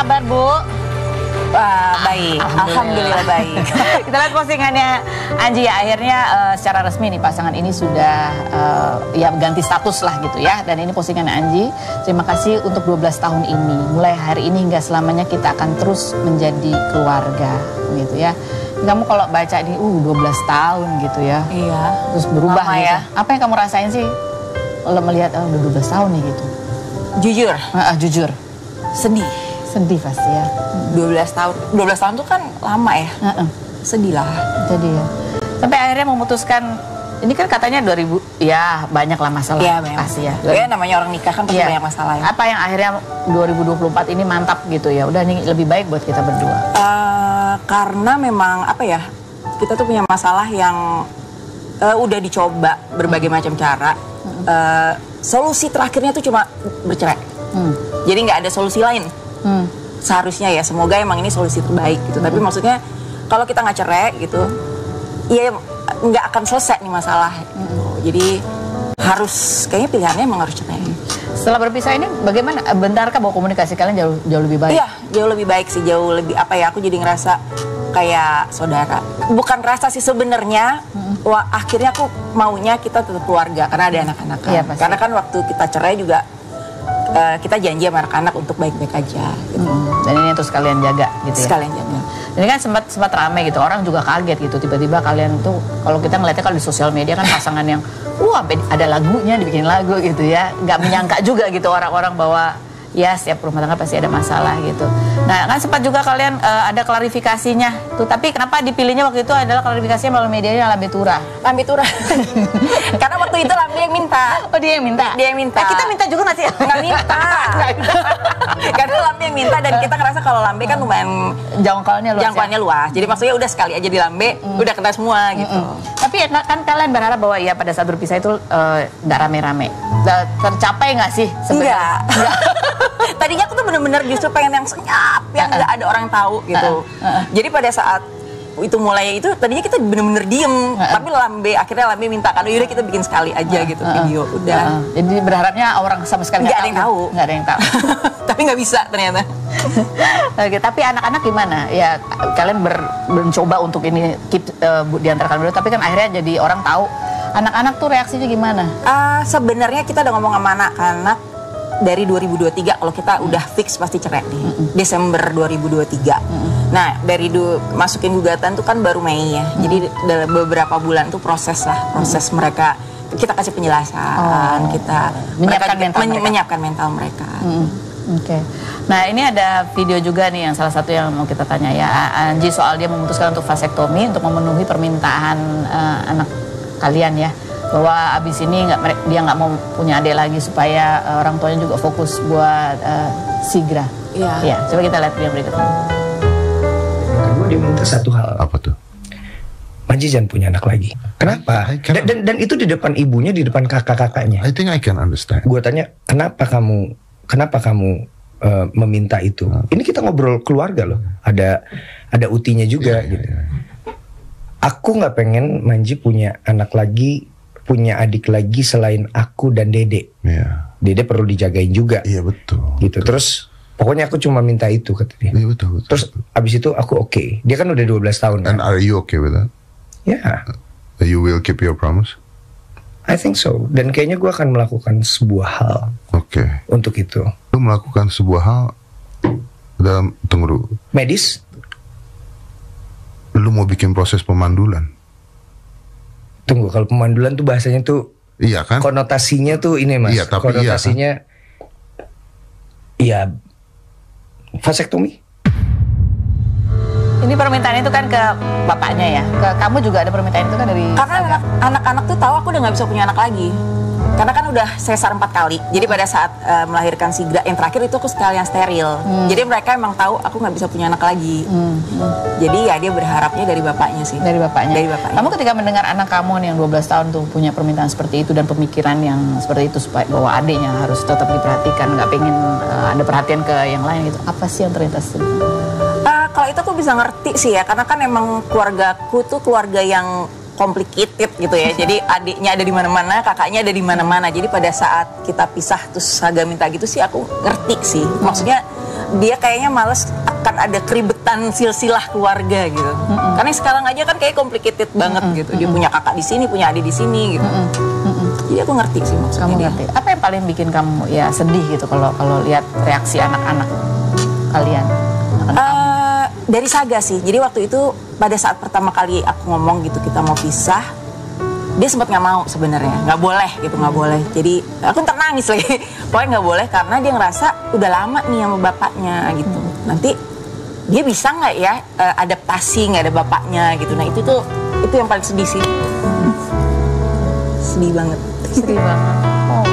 kabar Bu? Baik, Alhamdulillah baik. Kita lihat postingannya Anji ya, akhirnya secara resmi nih pasangan ini sudah ya ganti status lah gitu ya. Dan ini postingan Anji, terima kasih untuk 12 tahun ini. Mulai hari ini hingga selamanya kita akan terus menjadi keluarga gitu ya. Kamu kalau baca ini 12 tahun gitu ya. Iya. Terus berubah lama gitu. Ya. Apa yang kamu rasain sih kalau melihat udah 12 tahun nih gitu? Jujur. Jujur. Sedih. Sedih pasti ya. 12 tahun tuh kan lama ya. Sedih lah. Jadi ya. Sampai akhirnya memutuskan, ini kan katanya 2000, ya banyak lah masalah. Iya banyak. Pasti ya. Ya namanya orang nikah kan pasti banyak masalah ya. Apa yang akhirnya 2024 ini mantap gitu ya, udah nih lebih baik buat kita berdua? Karena memang apa ya, kita tuh punya masalah yang udah dicoba berbagai macam cara. Solusi terakhirnya tuh cuma bercerai. Jadi nggak ada solusi lain. Seharusnya ya, semoga emang ini solusi terbaik gitu. Tapi maksudnya kalau kita nggak cerai gitu, ya nggak akan selesai nih masalah. Jadi harus, kayaknya pilihannya emang harus cerai. Setelah berpisah ini bagaimana? Benarkah bahwa komunikasi kalian jauh lebih baik? Iya, jauh lebih baik sih, jauh lebih apa ya? Aku jadi ngerasa kayak saudara. Bukan rasa sih sebenarnya. Wah, akhirnya aku maunya kita tetap keluarga karena ada anak-anak kan. Iya, karena kan waktu kita cerai juga kita janji sama anak-anak untuk baik-baik aja gitu. Dan ini terus kalian jaga gitu ya? Sekalian jaga. Ini kan sempat rame gitu, orang juga kaget gitu, tiba-tiba kalian tuh, kalau kita ngeliatnya kalau di sosial media kan pasangan yang ada lagunya, dibikin lagu gitu ya, nggak menyangka juga gitu orang-orang bahwa ya setiap rumah tangga pasti ada masalah gitu. Nah kan sempat juga kalian ada klarifikasinya tuh, tapi kenapa dipilihnya waktu itu adalah klarifikasinya melalui medianya Lambe Tura? Lambe Tura. Karena waktu itu Lambe yang minta. Oh dia yang minta? Dia yang minta. Kita minta juga nggak sih? Nggak minta. Karena Lambe yang minta dan kita ngerasa kalau Lambe kan lumayan jangkauannya luas. Jadi maksudnya udah sekali aja di Lambe, udah kena semua gitu. Tapi kan kalian berharap bahwa ya pada saat berpisah itu nggak rame-rame. Tercapai nggak sih sebenarnya? Enggak. Tadinya aku tuh bener-bener justru pengen yang senyap, yang nggak ada orang tahu gitu. Jadi pada saat itu mulai itu, tadinya kita bener-bener diem. Tapi akhirnya Lambe minta kan, yaudah kita bikin sekali aja gitu video. Udah. Jadi berharapnya orang sama sekali nggak ada yang tahu. Nggak ada yang tahu. Tapi nggak bisa ternyata. Oke, tapi anak-anak gimana? Ya kalian mencoba untuk ini keep di antara kalian berdua, tapi kan akhirnya jadi orang tahu. Anak-anak tuh reaksinya gimana? Sebenarnya kita udah ngomong sama anak-anak dari 2023 kalau kita udah fix pasti cerai nih. Desember 2023. Nah, dari masukin gugatan tuh kan baru Mei ya. Jadi dalam beberapa bulan tuh proses mereka, kita kasih penjelasan, kita menyiapkan mental mereka. Oke. Nah, ini ada video juga nih yang salah satu yang mau kita tanya ya. Anji soal dia memutuskan untuk vasektomi untuk memenuhi permintaan anak kalian ya. Bahwa abis ini dia nggak mau punya adik lagi supaya orang tuanya juga fokus buat Sigra. Iya. Ya, coba kita lihat video berikut ini. Kedua dia minta satu hal. Apa tuh? Manji jangan punya anak lagi. Kenapa? Dan itu di depan ibunya, di depan kakak-kakaknya. I think I can understand. Gue tanya, kenapa kamu meminta itu? Ini kita ngobrol keluarga loh. Ada utinya juga gitu. Aku nggak pengen Manji punya anak lagi, punya adik lagi selain aku dan Dede. Dede perlu dijagain juga. Iya betul. Gitu. Betul. Terus pokoknya aku cuma minta itu kata dia. Iya betul. Terus abis itu aku oke. Dia kan udah 12 tahun. And are you okay with that? Ya. You will keep your promise? I think so. Dan kayaknya gue akan melakukan sebuah hal. Oke. Untuk itu. Lu melakukan sebuah hal dalam, tunggu dulu. Medis? Lu mau bikin proses pemandulan? Tunggu, kalau pemandulan tuh bahasanya tuh, iya kan? Konotasinya tuh ini mas. Iya, tapi konotasinya, iya, vasektomi. Ini permintaan itu kan ke bapaknya ya. Ke kamu juga ada permintaan itu kan dari. Karena anak-anak tuh tahu aku udah nggak bisa punya anak lagi. Karena kan udah sesar 4 kali. Jadi pada saat melahirkan Sigra yang terakhir itu aku sekalian steril. Jadi mereka emang tahu aku nggak bisa punya anak lagi. Jadi ya dia berharapnya dari bapaknya sih. Dari bapaknya. Dari bapaknya. Kamu ketika mendengar anak kamu nih yang 12 tahun tuh punya permintaan seperti itu dan pemikiran yang seperti itu supaya bahwa adiknya harus tetap diperhatikan, nggak pengen ada perhatian ke yang lain gitu. Apa sih yang terlintas? Kalau itu aku bisa ngerti sih ya, karena kan emang keluargaku tuh keluarga yang complicated gitu ya. Jadi adiknya ada di mana-mana, kakaknya ada di mana-mana. Jadi pada saat kita pisah terus Saga minta gitu sih aku ngerti sih. Maksudnya dia kayaknya males akan ada keribetan silsilah keluarga gitu. Karena sekarang aja kan kayak complicated banget gitu. Dia punya kakak di sini, punya adik di sini gitu. Jadi aku ngerti sih maksudnya. Kamu ngerti. Apa yang paling bikin kamu ya sedih gitu kalau lihat reaksi anak-anak kalian? Dari Saga sih. Jadi waktu itu pada saat pertama kali aku ngomong gitu kita mau pisah, dia sempat nggak mau sebenarnya, nggak boleh gitu, nggak boleh. Jadi aku ntar nangis lagi. Pokoknya nggak boleh karena dia ngerasa udah lama nih sama bapaknya gitu. Nanti dia bisa nggak ya adaptasi nggak ada bapaknya gitu. Nah itu yang paling sedih sih. Sedih banget. Sedih banget. Oh.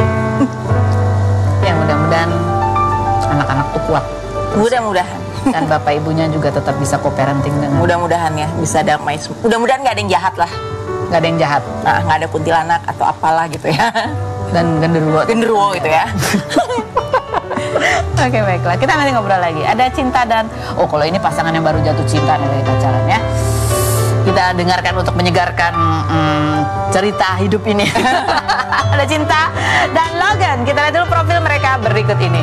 Ya mudah-mudahan anak-anak tuh kuat. Mudah-mudahan. Dan bapak ibunya juga tetap bisa co-parenting dengan. Mudah-mudahan ya bisa damai. Mudah-mudahan nggak ada yang jahat lah. Nggak ada yang jahat. Nah, nggak ada kuntilanak atau apalah gitu ya. Dan genderuwo gitu ya. Oke, baiklah. Kita nanti ngobrol lagi. Ada Cinta dan kalau ini pasangan yang baru jatuh cinta nih dari pacaran ya. Kita dengarkan untuk menyegarkan cerita hidup ini. Ada Cinta dan Logan. Kita lihat dulu profil mereka berikut ini.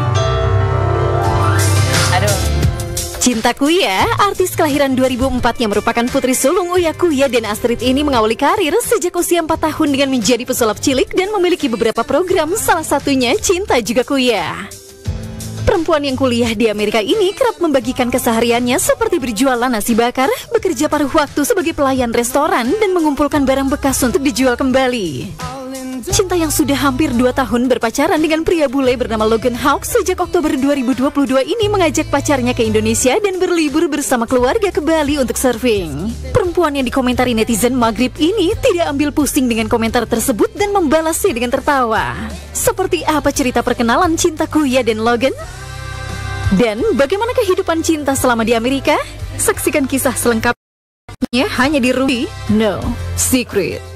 Aduh. Cinta Kuya, artis kelahiran 2004 yang merupakan putri sulung Uya Kuya dan Astrid ini mengawali karir sejak usia 4 tahun dengan menjadi pesulap cilik dan memiliki beberapa program, salah satunya Cinta Juga Kuya. Perempuan yang kuliah di Amerika ini kerap membagikan kesehariannya seperti berjualan nasi bakar, bekerja paruh waktu sebagai pelayan restoran, dan mengumpulkan barang bekas untuk dijual kembali. Cinta yang sudah hampir 2 tahun berpacaran dengan pria bule bernama Logan Hawk sejak Oktober 2022 ini mengajak pacarnya ke Indonesia dan berlibur bersama keluarga ke Bali untuk surfing. Perempuan yang dikomentari netizen Maghrib ini tidak ambil pusing dengan komentar tersebut dan membalasnya dengan tertawa. Seperti apa cerita perkenalan Cinta Kuya dan Logan? Dan bagaimana kehidupan cinta selama di Amerika? Saksikan kisah selengkapnya hanya di Ruby No Secret.